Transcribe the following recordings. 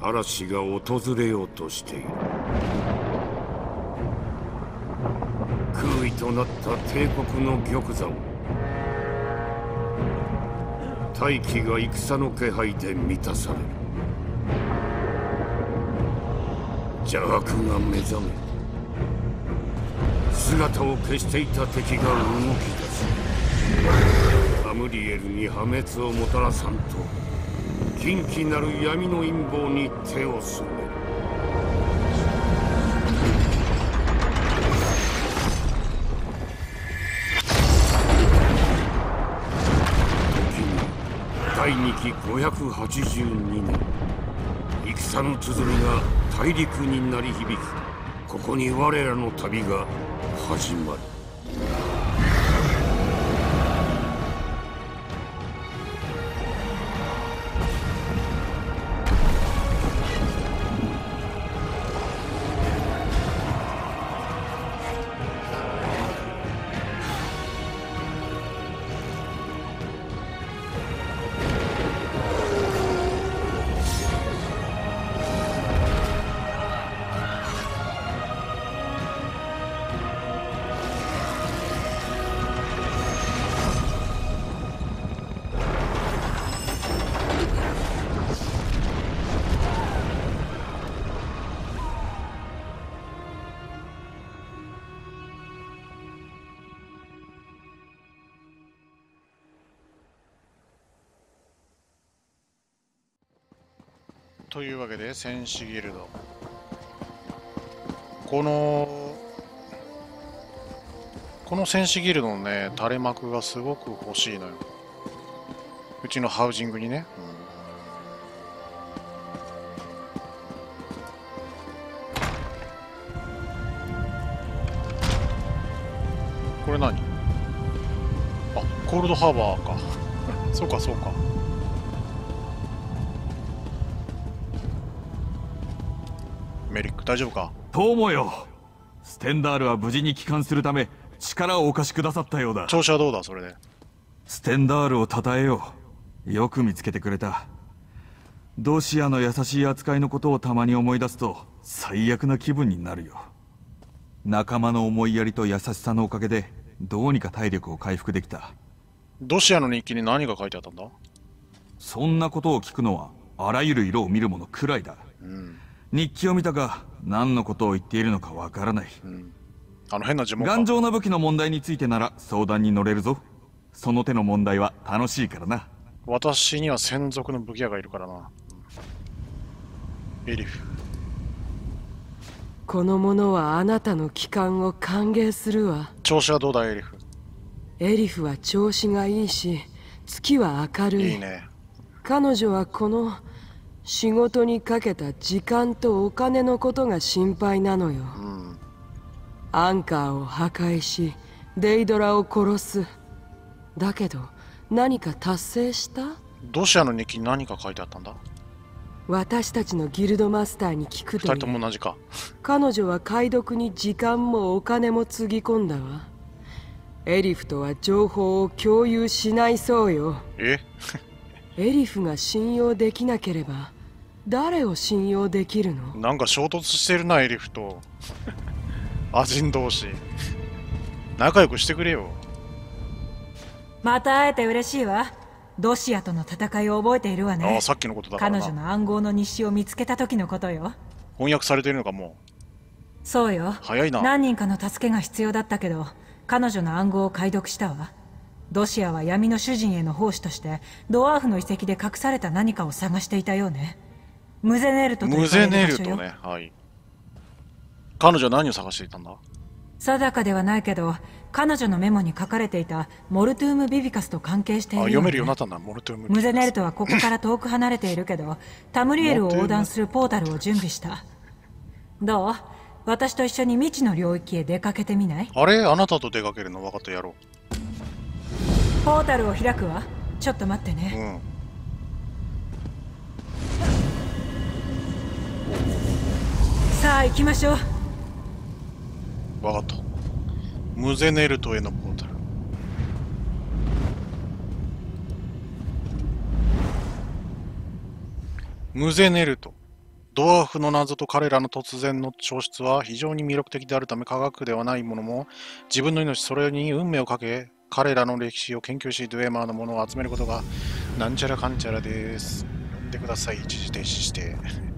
嵐が訪れようとしている。空位となった帝国の玉座を大気が戦の気配で満たされる。邪悪が目覚め、姿を消していた敵が動き出す。タムリエルに破滅をもたらさんと、禁忌なる闇の陰謀に手を染める。時に第2期582年、戦の綴りが大陸に鳴り響く。ここに我らの旅が始まる。 というわけで戦士ギルド、この戦士ギルドのね垂れ幕がすごく欲しいのよ、うちのハウジングにね、これ何？あ、コールドハーバーかそうかそうか。メリック大丈夫か？ 友よ、ステンダールは無事に帰還するため力をお貸しくださったようだ。 調子はどうだそれで。 ステンダールを称えよう。よく見つけてくれた。ドシアの優しい扱いのことをたまに思い出すと最悪な気分になるよ。仲間の思いやりと優しさのおかげでどうにか体力を回復できた。 ドシアの日記に何が書いてあったんだ？ そんなことを聞くのはあらゆる色を見る者くらいだ。日記を見たが何のことを言っているのかわからない。 あの変な呪文か。 頑丈な武器の問題についてなら相談に乗れるぞ。その手の問題は楽しいからな。 私には専属の武器屋がいるからな。エリフ。 この者はあなたの帰還を歓迎するわ。 調子はどうだエリフ？ エリフは調子がいいし、月は明るい。 いいね。 彼女はこの仕事にかけた時間とお金のことが心配なのよ。アンカーを破壊しデイドラを殺す。だけど何か達成した？ ドシアの日記に何か書いてあったんだ？ 私たちのギルドマスターに聞くと 2人とも同じか。 彼女は解読に時間もお金もつぎ込んだわ。エリフとは情報を共有しないそうよ。 えエリフが信用できなければ誰を信用できるの？ なんか衝突してるなエリフとアジン同士。仲良くしてくれよ。 また会えて嬉しいわ。ドシアとの戦いを覚えているわね。 ああ、さっきのことだからな。 彼女の暗号の日誌を見つけた時のことよ。 翻訳されているのかもう。そうよ。 早いな。 何人かの助けが必要だったけど彼女の暗号を解読したわ。ドシアは闇の主人への奉仕としてドワーフの遺跡で隠された何かを探していたようね。ムゼネルトとムゼネルトトね。はい。彼女は何を探していたんだ？ 定かではないけど彼女のメモに書かれていたモルトゥーム・ビビカスと関係しているよ、ね。 読めるようになったんだ。モルトゥーム・ビビカス。 ムゼネルトはここから遠く離れているけどタムリエルを横断するポータルを準備した。どう？私と一緒に未知の領域へ出かけてみない？ あれ、あなたと出かけるの？分かった、やろう。 ポータルを開くわ。ちょっと待ってね。さあ行きましょう。 分かった。ムゼネルトへのポータル。ムゼネルト。 ドワーフの謎と彼らの突然の消失は非常に魅力的であるため、科学ではないものも自分の命、それに運命をかけ、彼らの歴史を研究し、ドゥエマーのものを集めることがなんちゃらかんちゃらです。読んでください、一時停止して。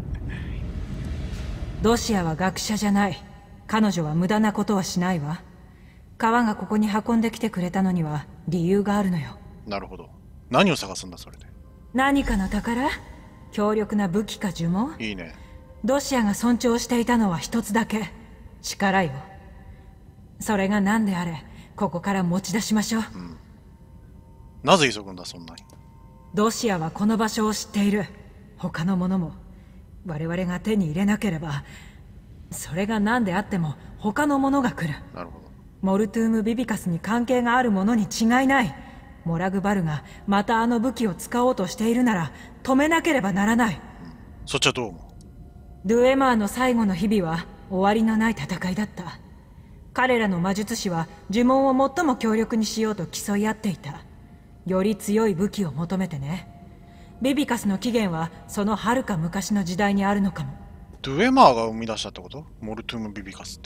ドシアは学者じゃない。彼女は無駄なことはしないわ。川がここに運んできてくれたのには理由があるのよ。 なるほど。何を探すんだ、それで。 何かの宝？強力な武器か呪文？ いいね。 ドシアが尊重していたのは一つだけ。力よ。それが何であれ、ここから持ち出しましょう。 なぜ急ぐんだ、そんなに。 ドシアはこの場所を知っている。他のものも。我々が手に入れなければ、それが何であっても他のものが来る。 なるほど。 モルトゥーム・ビビカスに関係があるものに違いない。モラグバルがまたあの武器を使おうとしているなら止めなければならない。 そっちはどう思う？ ドゥエマーの最後の日々は終わりのない戦いだった。彼らの魔術師は呪文を最も強力にしようと競い合っていた。より強い武器を求めてね。ビビカスの起源はその遥か昔の時代にあるのかも。 ドゥエマーが生み出したってこと？モルトゥーム・ビビカスって。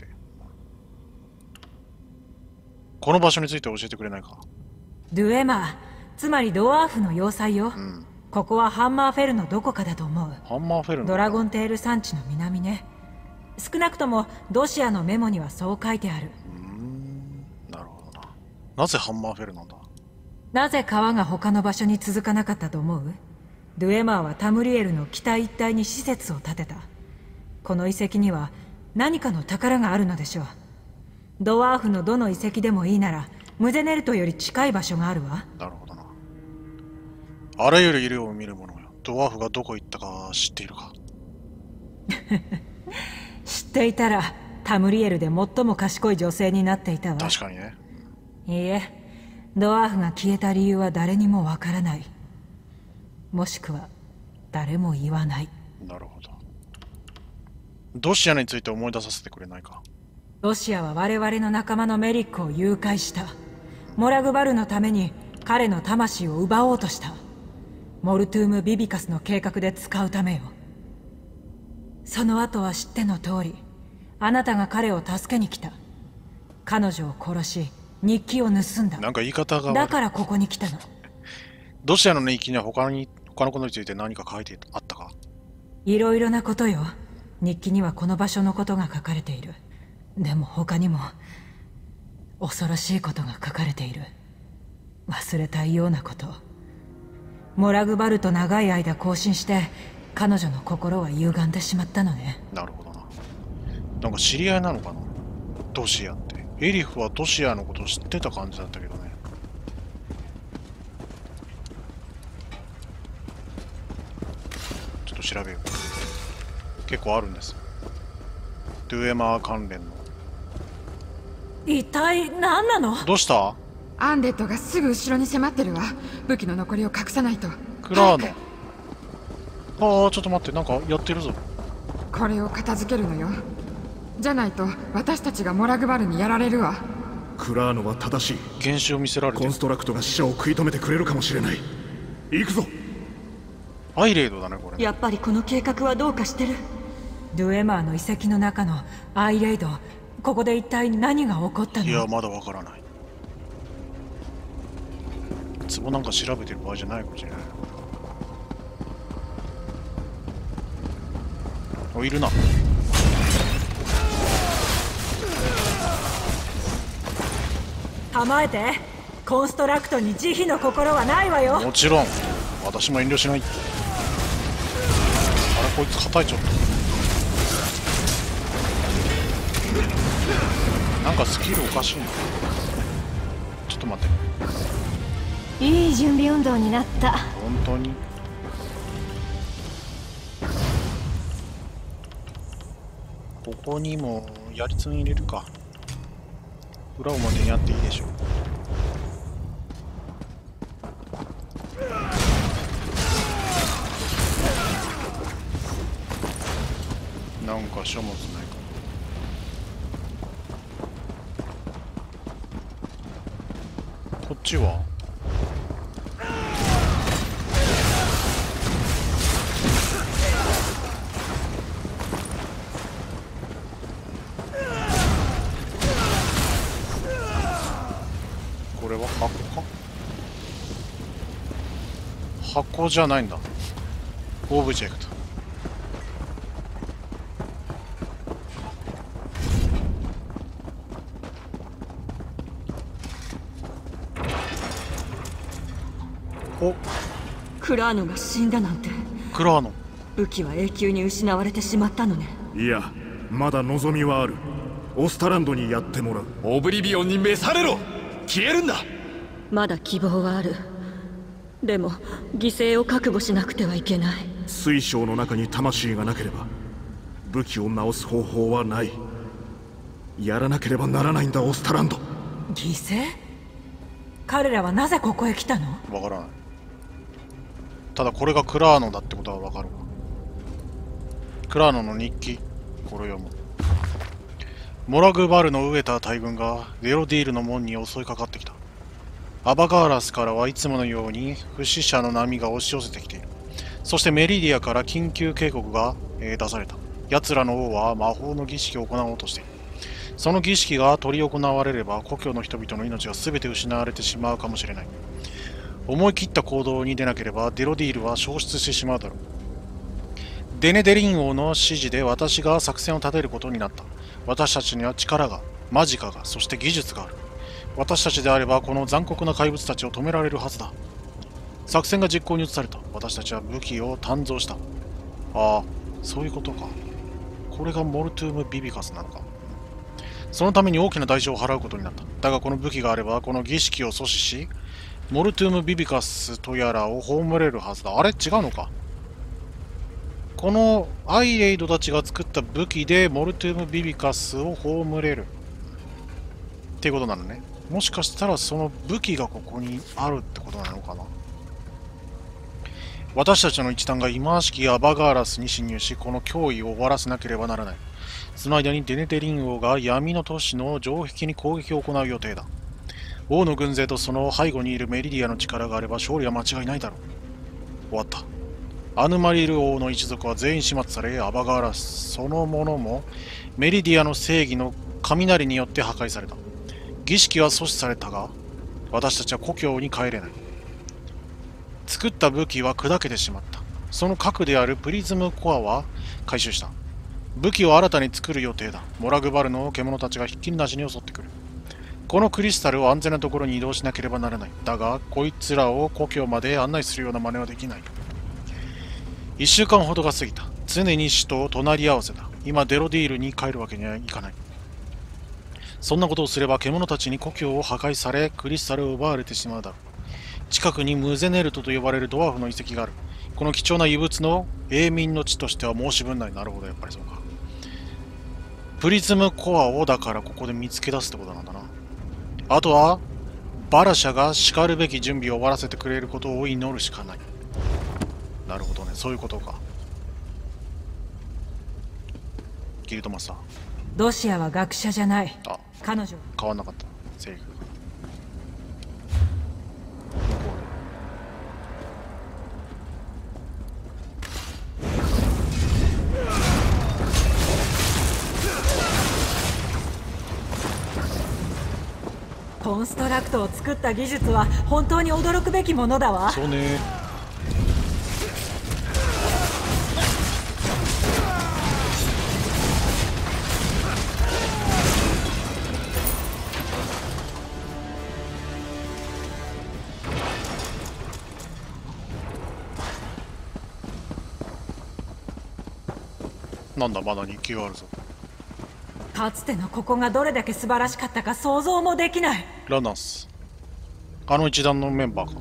この場所について教えてくれないか？ ドゥエマー、つまりドワーフの要塞よ。ここはハンマーフェルのどこかだと思う。 ハンマーフェルのドラゴンテール山地の南ね。少なくともドシアのメモにはそう書いてある。 なるほどな。なぜハンマーフェルなんだ？ なぜ川が他の場所に続かなかったと思う？ドゥエマーはタムリエルの北一帯に施設を建てた。この遺跡には何かの宝があるのでしょう。ドワーフのどの遺跡でもいいならムゼネルトより近い場所があるわ。 なるほどな。あらゆる医療を見る者よ。ドワーフがどこ行ったか知っているか？ 知っていたらタムリエルで最も賢い女性になっていたわ。 確かにね。 いいえ、ドワーフが消えた理由は誰にもわからない。もしくは誰も言わない。 なるほど。ドシアについて思い出させてくれないか？ ロシアは我々の仲間のメリックを誘拐した。モラグバルのために彼の魂を奪おうとした。モルトゥーム・ビビカスの計画で使うためよ。その後は知っての通り、あなたが彼を助けに来た。彼女を殺し、日記を盗んだ。 なんか言い方が悪い。 だからここに来たの。 ドシアの日記には他のことについて何か書いてあったか？ いろいろなことよ。日記にはこの場所のことが書かれている。でも他にも恐ろしいことが書かれている。忘れたいようなこと。モラグバルと長い間交信して彼女の心は歪んでしまったのね。 なるほどな。なんか知り合いなのかな、ドシアって。エリフはドシアのことを知ってた感じだったけどね。ちょっと調べよう。結構あるんですよ、ドゥエマー関連の。 一体何なの？ どうした？ アンデッドがすぐ後ろに迫ってるわ。武器の残りを隠さないと。 クラーノ。ああ、ちょっと待って、なんかやってるぞ。 これを片付けるのよ。じゃないと私たちがモラグバルにやられるわ。 クラーノは正しい。 原種を見せられてる。 コンストラクトが死者を食い止めてくれるかもしれない。行くぞ。 アイレイドだね、これ。 やっぱりこの計画はどうかしてる。ドゥエマーの遺跡の中のアイレイド、ここで一体何が起こったの？ いや、まだわからない。壺なんか調べてる場合じゃないかもしれない。お、いるな。 構えて。コンストラクトに慈悲の心はないわよ。 もちろん、私も遠慮しない。あれ、こいつ叩いちゃった。なんかスキルおかしいな。ちょっと待って。 いい準備運動になった。 本当に？ここにもやりつん入れるか。裏表にあっていいでしょう。なんか書物ないか。こっちはこれは箱か？箱じゃないんだ。オブジェクト。お、 クラーノが死んだなんて。 クラーノ。 武器は永久に失われてしまったのね。 いや、まだ望みはある。オスタランドにやってもらう。 オブリビオンに召されろ。消えるんだ。 まだ希望はある。でも犠牲を覚悟しなくてはいけない。 水晶の中に魂がなければ武器を直す方法はない。やらなければならないんだ、オスタランド。 犠牲？彼らはなぜここへ来たの？ わからない。ただこれがクラーノだってことはわかるわ。クラーノの日記、これ読む。モラグバルの飢えた大軍がデロディールの門に襲いかかってきた。アバガーラスからはいつものように不死者の波が押し寄せてきている。そしてメリディアから緊急警告が出された。奴らの王は魔法の儀式を行おうとしている。その儀式が執り行われれば故郷の人々の命が全て失われてしまうかもしれない。思い切った行動に出なければデロディールは消失してしまうだろう。デネデリン王の指示で私が作戦を立てることになった。私たちには力が、マジカが、そして技術がある。私たちであればこの残酷な怪物たちを止められるはずだ。作戦が実行に移された。私たちは武器を鍛造した。ああ、そういうことか。これがモルトゥーム・ビビカスなのか。そのために大きな代償を払うことになった。だがこの武器があればこの儀式を阻止し、モルトゥーム・ビビカスとやらを葬れるはずだ。あれ違うのか。このアイレイドたちが作った武器でモルトゥーム・ビビカスを葬れるっていうことなのね。もしかしたらその武器がここにあるってことなのかな。私たちの一団が忌まわしきアバガーラスに侵入し、この脅威を終わらせなければならない。その間にデネテリン王が闇の都市の城壁に攻撃を行う予定だ。王の軍勢とその背後にいるメリディアの力があれば勝利は間違いないだろう。終わった。アヌマリル王の一族は全員始末され、アバガーラスそのものもメリディアの正義の雷によって破壊された。儀式は阻止されたが、私たちは故郷に帰れない。作った武器は砕けてしまった。その核であるプリズムコアは回収した。武器を新たに作る予定だ。モラグバルの獣たちがひっきりなしに襲ってくる。このクリスタルを安全なところに移動しなければならない。だが、こいつらを故郷まで案内するような真似はできない。1週間ほどが過ぎた。常に死と隣り合わせだ。今デロディールに帰るわけにはいかない。そんなことをすれば獣たちに故郷を破壊され、クリスタルを奪われてしまうだろう。近くにムゼネルトと呼ばれるドワーフの遺跡がある。この貴重な遺物の永民の地としては申し分ない。なるほど、やっぱりそうか。プリズムコアをだからここで見つけ出すってことなんだな。あとはバラシャがしかるべき準備を終わらせてくれることを祈るしかない。なるほどね、そういうことか。ギルドマスター。 ドシアは学者じゃない。 あ、 彼女変わんなかった。正義。 コンストラクトを作った技術は本当に驚くべきものだわ。 そうね。なんだ、まだ日記があるぞ。 かつてのここがどれだけ素晴らしかったか想像もできない。 ラナス、あの一団のメンバーか。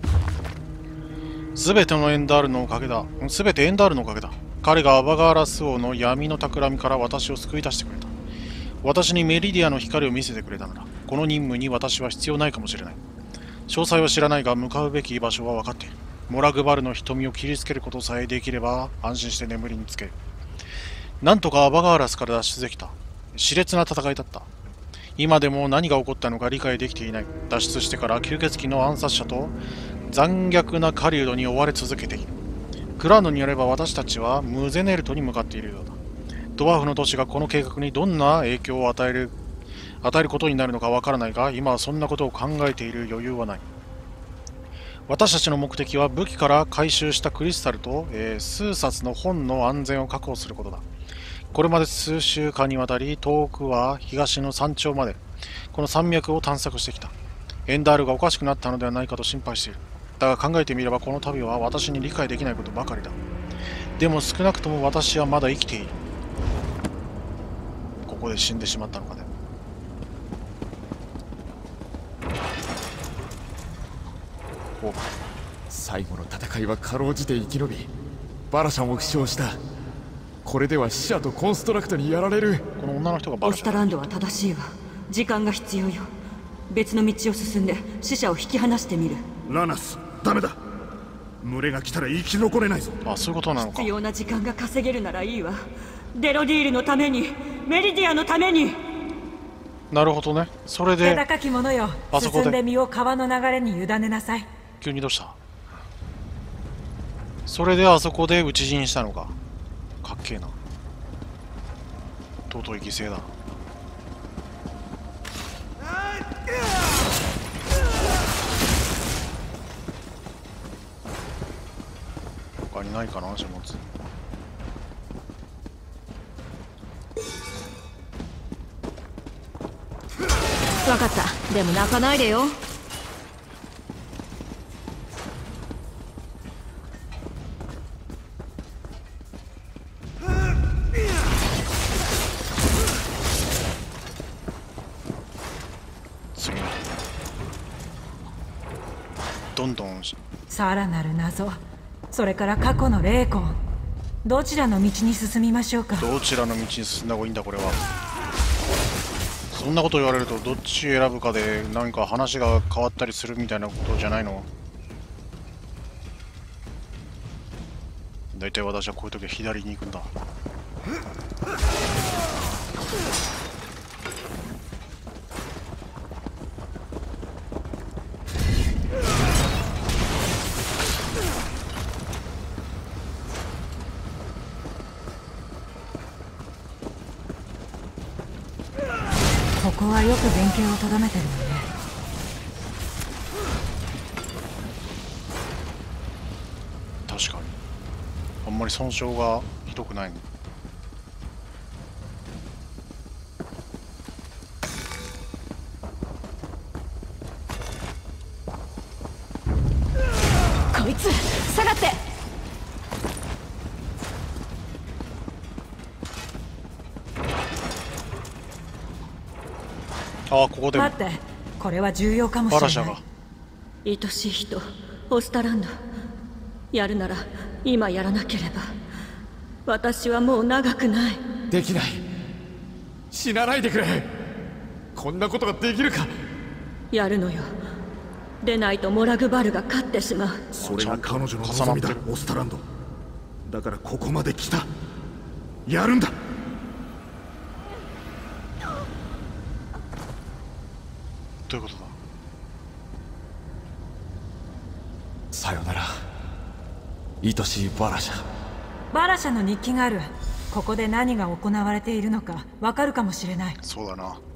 全てのエンダールのおかげだ。全てエンダールのおかげだ。彼がアバガーラス王の闇の企みから私を救い出してくれた。私にメリディアの光を見せてくれたのだ。この任務に私は必要ないかもしれない。詳細は知らないが向かうべき場所は分かっている。モラグバルの瞳を切りつけることさえできれば安心して眠りにつける。なんとかアバガーラスから脱出できた。熾烈な戦いだった。今でも何が起こったのか理解できていない。脱出してから吸血鬼の暗殺者と残虐な狩人に追われ続けている。クラーノによれば私たちはムゼネルトに向かっているようだ。ドワーフの都市がこの計画にどんな影響を与与えることになるのかわからないが、今はそんなことを考えている余裕はない。私たちの目的は武器から回収したクリスタルと、数冊の本の安全を確保することだ。これまで数週間にわたり、遠くは東の山頂までこの山脈を探索してきた。エンダールがおかしくなったのではないかと心配している。だが考えてみればこの旅は私に理解できないことばかりだ。でも少なくとも私はまだ生きている。ここで死んでしまったのかね。 最後の戦いはかろうじて生き延び、バラシャンを負傷した。これでは死者とコンストラクトにやられる。 この女の人がバラシャン。 オスタランドは正しいわ。時間が必要よ。別の道を進んで死者を引き離してみる。 ラナス、ダメだ。群れが来たら生き残れないぞ。 あ、そういうことなのか。 必要な時間が稼げるならいいわ。デロディールのために、メリディアのために。 なるほどね。それで気高き者よ、 あそこで進んで身を川の流れに委ねなさい。 急にどうした？それであそこで討ち死にしたのか。かっけえな。尊い犠牲だ。他にないかな、書物。 分かった。でも泣かないでよ。 次のどんどんさらなる謎、それから過去の霊魂、どちらの道に進みましょうか。 どちらの道に進んだ方がいいんだこれは。そんなこと言われるとどっち選ぶかで何か話が変わったりするみたいなことじゃないの？だいたい私はこういう時は左に行くんだ。 ここはよく原型をとどめてるわね。 確かにあんまり損傷がひどくないの。 こいつ下がって。 ああ、ここでも待って、これは重要かもしれない。 バラシャが。 愛しい人、オスタランド。やるなら今やらなければ。私はもう長くない。 できない。死なないでくれ。こんなことができるか。 やるのよ。でないとモラグバルが勝ってしまう。 それが彼女の望みだ、オスタランド。だからここまで来た。やるんだ。 どういうことだ？ さよなら、愛しいバラシャ。 バラシャの日記がある。ここで何が行われているのかわかるかもしれない。 そうだな。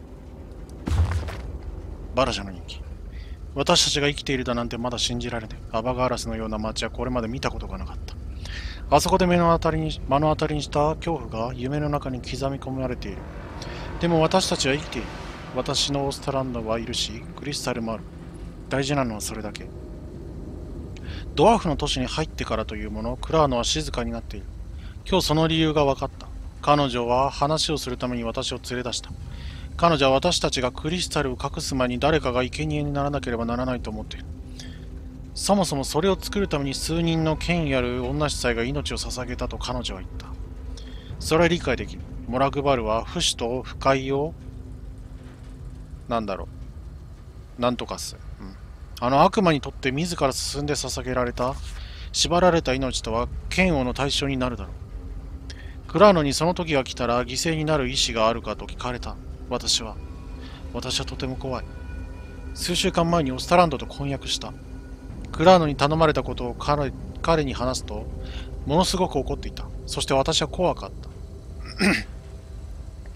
バラシャの日記。私たちが生きているだなんてまだ信じられない。アバガーラスのような街はこれまで見たことがなかった。あそこで目の当たりにした恐怖が夢の中に刻み込まれている。でも私たちは生きている。私のオスタランドはいるし、クリスタルもある。大事なのはそれだけ。ドワーフの都市に入ってからというもの、クラーノは静かになっている。今日その理由が分かった。彼女は話をするために私を連れ出した。彼女は私たちがクリスタルを隠す前に誰かが生贄にならなければならないと思っている。そもそもそれを作るために数人の権威ある女司祭が命を捧げたと彼女は言った。それは理解できる。モラグバルは不死と不快をなんとかする。あの悪魔にとって自ら進んで捧げられた縛られた命とは嫌悪の対象になるだろう。クラーノにその時が来たら犠牲になる意志があるかと聞かれた。私はとても怖い。数週間前にオスタランドと婚約した。クラーノに頼まれたことを彼に話すとものすごく怒っていた。そして私は怖かった。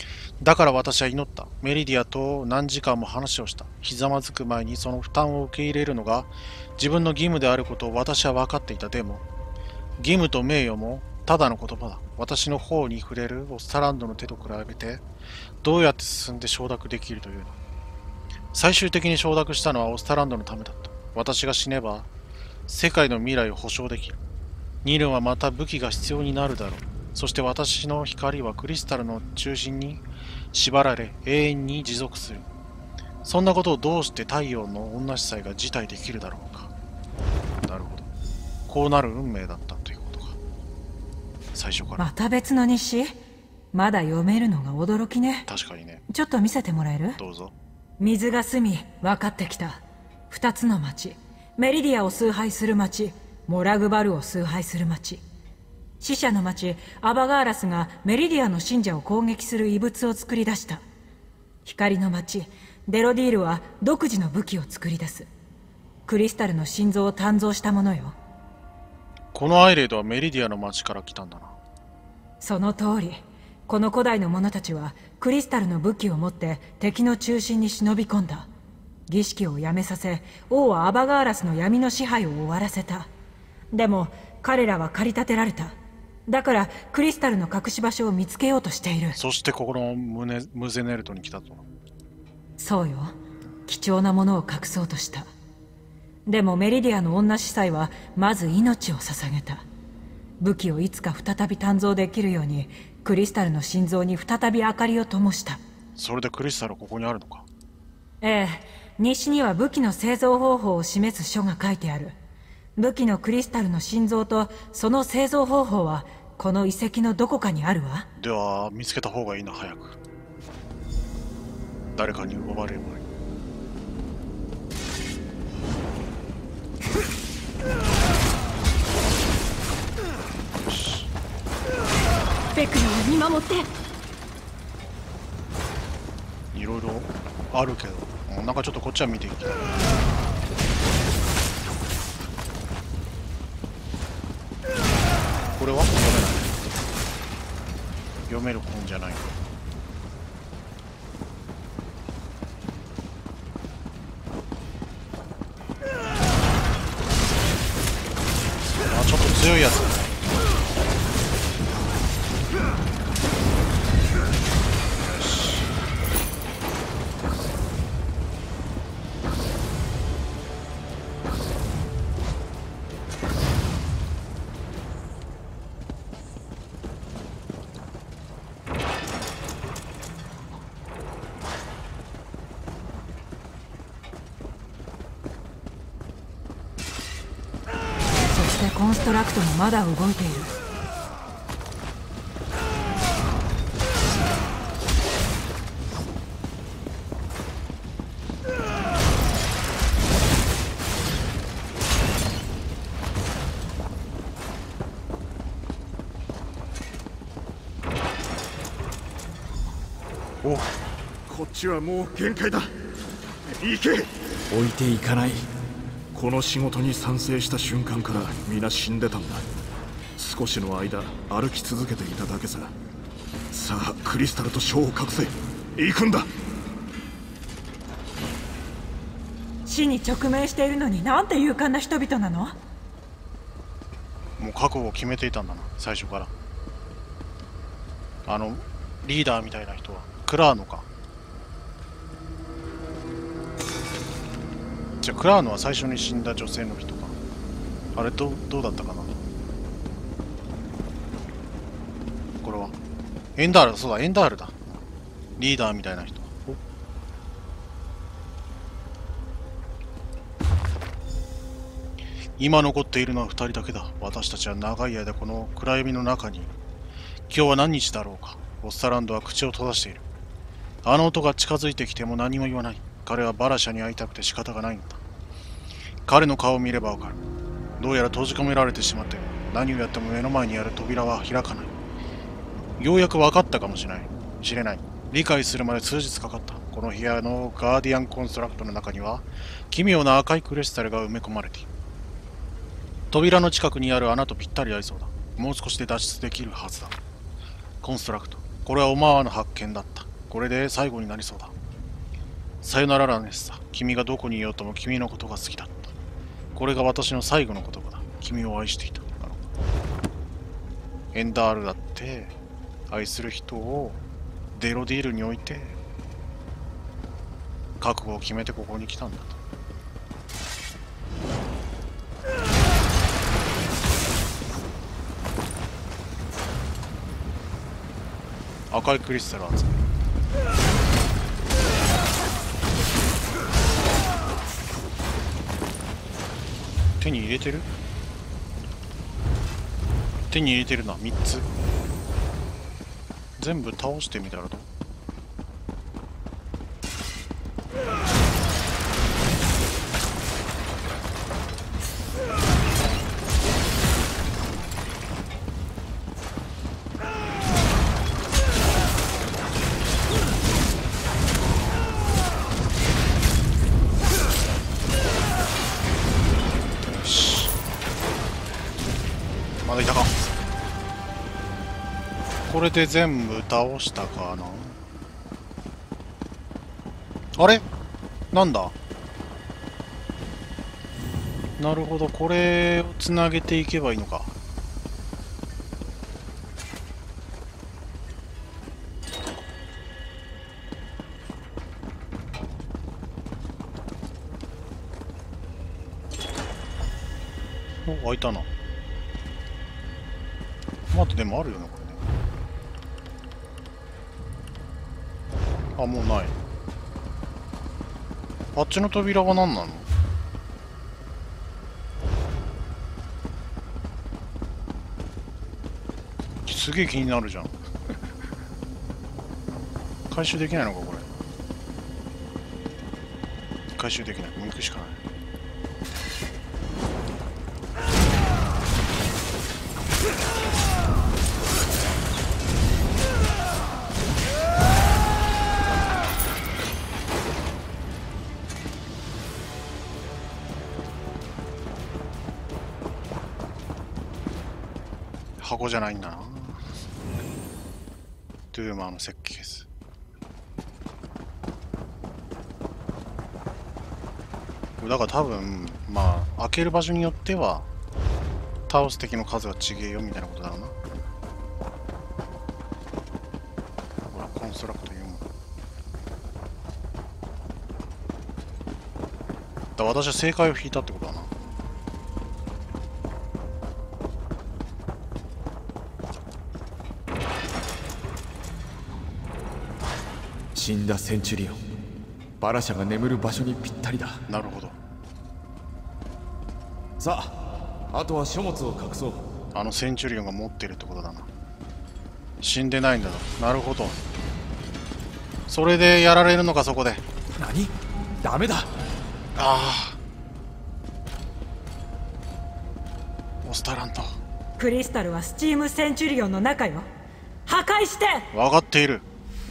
だから私は祈った。メリディアと何時間も話をした。ひざまずく前にその負担を受け入れるのが自分の義務であることを私は分かっていた。でも、義務と名誉もただの言葉だ。私の方に触れるオスタランドの手と比べて、どうやって進んで承諾できるというの。最終的に承諾したのはオスタランドのためだった。私が死ねば、世界の未来を保証できる。ニルはまた武器が必要になるだろう。そして私の光はクリスタルの中心に縛られ永遠に持続する。そんなことをどうして太陽の女司祭が辞退できるだろうか。なるほど。こうなる運命だったということか。最初から。 また別の日誌？まだ読めるのが驚きね。 確かにね。 ちょっと見せてもらえる？ どうぞ。 水が澄み、分かってきた。二つの町。メリディアを崇拝する町、モラグバルを崇拝する町。死者の町、アバガーラスがメリディアの信者を攻撃する異物を作り出した。光の町、デロディールは独自の武器を作り出す。クリスタルの心臓を鍛造したものよ。 このアイレードはメリディアの町から来たんだな。 その通り。この古代の者たちはクリスタルの武器を持って敵の中心に忍び込んだ。儀式をやめさせ、王はアバガーラスの闇の支配を終わらせた。でも彼らは駆り立てられた。だからクリスタルの隠し場所を見つけようとしている。 そしてここのムゼネルトに来たと。 そうよ。貴重なものを隠そうとした。でもメリディアの女司祭はまず命を捧げた。武器をいつか再び鍛造できるようにクリスタルの心臓に再び明かりを灯した。 それでクリスタルここにあるのか？ ええ。日誌には武器の製造方法を示す書が書いてある。武器のクリスタルの心臓とその製造方法はこの遺跡のどこかにあるわ。 では見つけた方がいいな、早く。誰かに奪われる前に。よし。 ベクラを見守って。 いろいろあるけど、なんかちょっとこっちは見ていきたい。これは読めない。読める本じゃない。あ、ちょっと強いやつだね。 コンストラクトもまだ動いている。 お、こっちはもう限界だ。行け。 置いていかない。 この仕事に賛成した瞬間から皆死んでたんだ。少しの間歩き続けていただけさ。さあクリスタルと書を隠せ。行くんだ。 死に直面しているのになんて勇敢な人々なの。 もう覚悟を決めていたんだな、最初から。リーダーみたいな人はクラーノか。じゃあクラーノは最初に死んだ女性の人か。あれどうだったかな。これはエンダール。そうだ、エンダールだ。リーダーみたいな人。今残っているのは2人だけだ。私たちは長い間この暗闇の中に。今日は何日だろうか。オスタランドは口を閉ざしている。あの音が近づいてきても何も言わない。彼はバラシャに会いたくて仕方がないんだ。彼の顔を見ればわかる。どうやら閉じ込められてしまったよ。何をやっても目の前にある扉は開かない。ようやく分かったかもしれない。理解するまで数日かかった。この部屋のガーディアンコンストラクトの中には奇妙な赤いクリスタルが埋め込まれている。扉の近くにある穴とぴったり合いそうだ。もう少しで脱出できるはずだ。コンストラクト。これはオマーワの発見だった。 これで最後になりそうだ。さよならラネッサ。君がどこにいようとも君のことが好きだった。これが私の最後の言葉だ。君を愛していた。エンダールだって愛する人をデロディールに置いて覚悟を決めてここに来たんだと。赤いクリスタル集める。手に入れてる？手に入れてるな、3つ。全部倒してみたらどう？まだいたか。これで全部倒したかな。あれなんだ。なるほど、これをつなげていけばいいのか。お、開いたな。待って、でもあるよな、これね。あ、もうない。あっちの扉は何なの？すげえ気になるじゃん。回収できないのか、これ。回収できない。もう行くしかない。箱じゃないんだな。ドゥーマーの設計です。だから多分まあ開ける場所によっては倒す敵の数が違えよみたいなことだろうな。ほらコンストラクトいうもんだ。私は正解を引いたってことだな。 死んだセンチュリオン、バラシャが眠る場所にぴったりだ。 なるほど。 さあ、あとは書物を隠そう。 あのセンチュリオンが持ってるってことだな。死んでないんだな。なるほど。それでやられるのか、そこで。 何？ダメだ。 ああ。オスタラント。 クリスタルはスチームセンチュリオンの中よ。破壊して。 分かっている。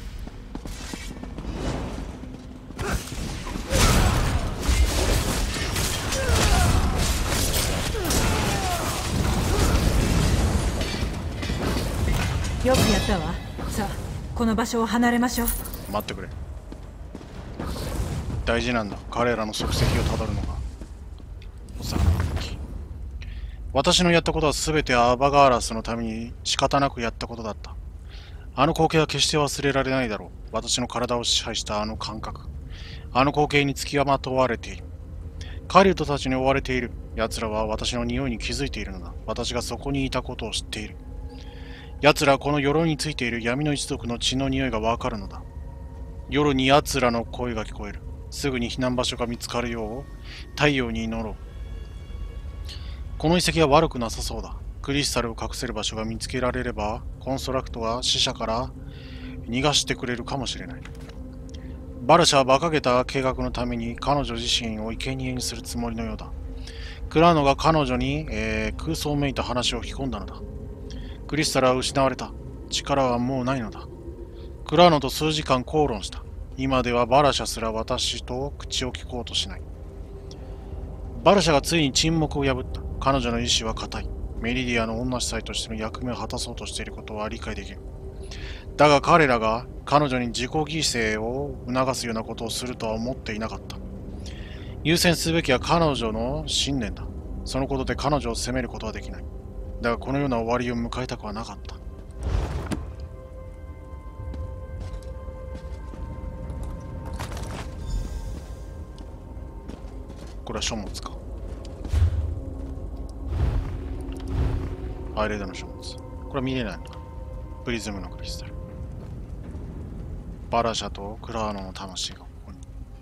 よくやったわ。さあ、この場所を離れましょう。 待ってくれ。大事なんだ。彼らの足跡をたどるのが。私のやったことは全てアバガーラスのために仕方なくやったことだった。あの光景は決して忘れられないだろう。私の体を支配したあの感覚。あの光景につきまとわれている。狩人たちに追われている。奴らは私の匂いに気づいているのだ。私がそこにいたことを知っている。奴らはこの鎧についている闇の一族の血の匂いがわかるのだ。夜に奴らの声が聞こえる。すぐに避難場所が見つかるよう太陽に祈ろう。この遺跡は悪くなさそうだ。クリスタルを隠せる場所が見つけられれば、コンストラクトは死者から逃がしてくれるかもしれない。バルシャは馬鹿げた計画のために彼女自身を生贄にするつもりのようだ。クラーノが彼女に、空想めいた話を吹き込んだのだ。クリスタルは失われた。力はもうないのだ。クラーノと数時間口論した。今ではバルシャすら私と口を聞こうとしない。バルシャがついに沈黙を破った。彼女の意志は固い。メリディアの女司祭としての役目を果たそうとしていることは理解できる。だが彼彼女に自己犠牲を促すようなことをするとは思っていなかった。優先すべきは彼女の信念だ。そのことで彼女を責めることはできない。だがこのような終わりを迎えたくはなかった。これは書物か。アイレードの書物。これは見れないのか。プリズムのクリスタル。バラシャとクラーノの魂がここに。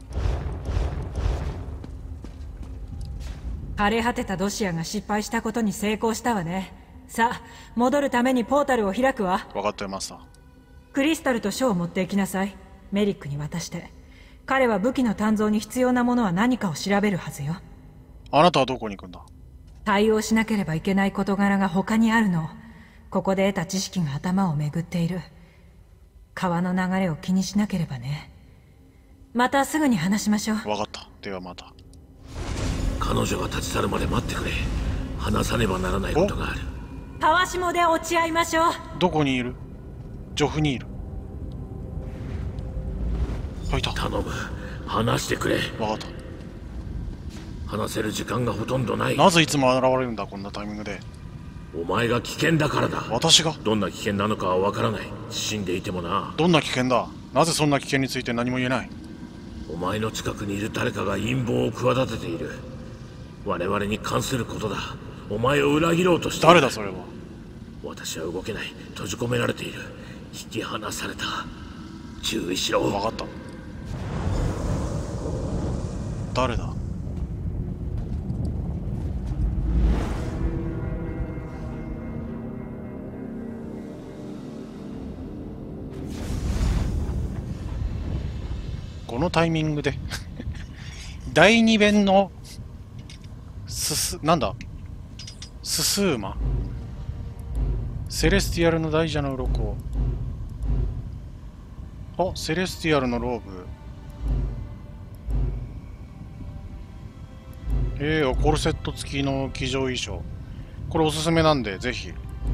枯れ果てたドシアが失敗したことに成功したわね。さあ、戻るためにポータルを開くわ。 分かってます。 クリスタルと書を持って行きなさい。メリックに渡して。彼は武器の鍛造に必要なものは何かを調べるはずよ。 あなたはどこに行くんだ？ 対応しなければいけない事柄が他にあるの。ここで得た知識が頭を巡っている。川の流れを気にしなければね。またすぐに話しましょう。 分かった。ではまた。 彼女が立ち去るまで待ってくれ。話さねばならないことがある。 たわしもで落ち合いましょう。 どこにいる？ジョフにいる。いた。 頼む、話してくれ。 分かった。 話せる時間がほとんどない。 なぜいつも現れるんだ、こんなタイミングで。 お前が危険だからだ。 私が？ どんな危険なのかは分からない。死んでいてもな。 どんな危険だ？なぜそんな危険について何も言えない？ お前の近くにいる誰かが陰謀を企てている。我々に関することだ。お前を裏切ろうとしている。 誰だそれは？ 私は動けない。閉じ込められている。引き離された。注意しろ。 分かった。誰だ？このタイミングで第二弁のなんだススーマセレスティアルの大蛇の鱗。あ、セレスティアルのローブ。コルセット付きの騎乗衣装。これおすすめなんでぜひ。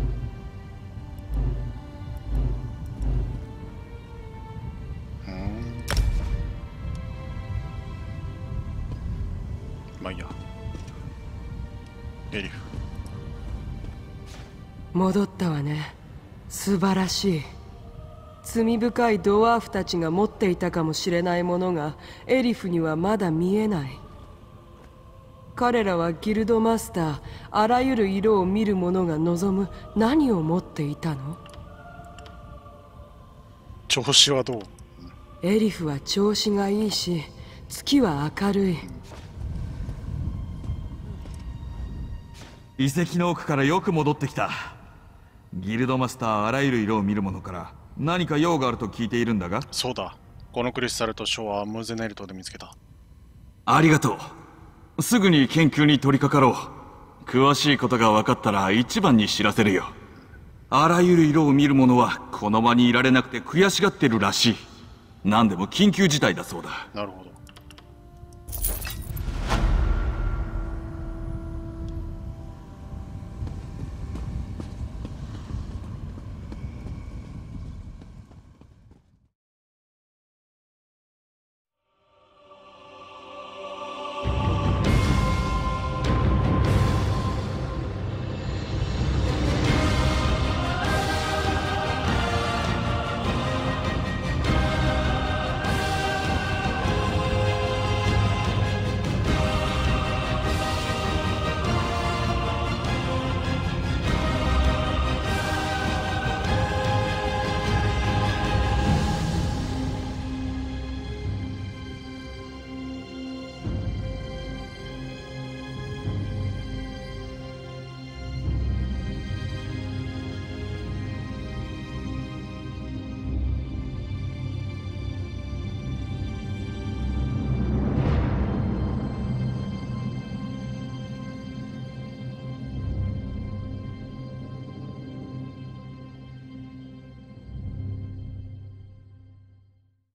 まあいいや。エリフ戻ったわね。素晴らしい。罪深いドワーフたちが持っていたかもしれないものがエリフにはまだ見えない。彼らはギルドマスター、あらゆる色を見る者が望む何を持っていたの？ 調子はどう？ エリフは調子がいいし、月は明るい。 遺跡の奥からよく戻ってきた。ギルドマスター、あらゆる色を見る者から何か用があると聞いているんだが。 そうだ。このクリスタルとショーはムゼネルトで見つけた。 ありがとう。すぐに研究に取り掛かろう。詳しいことが分かったら一番に知らせるよ。あらゆる色を見る者はこの場にいられなくて悔しがってるらしい。何でも緊急事態だそうだ。 なるほど。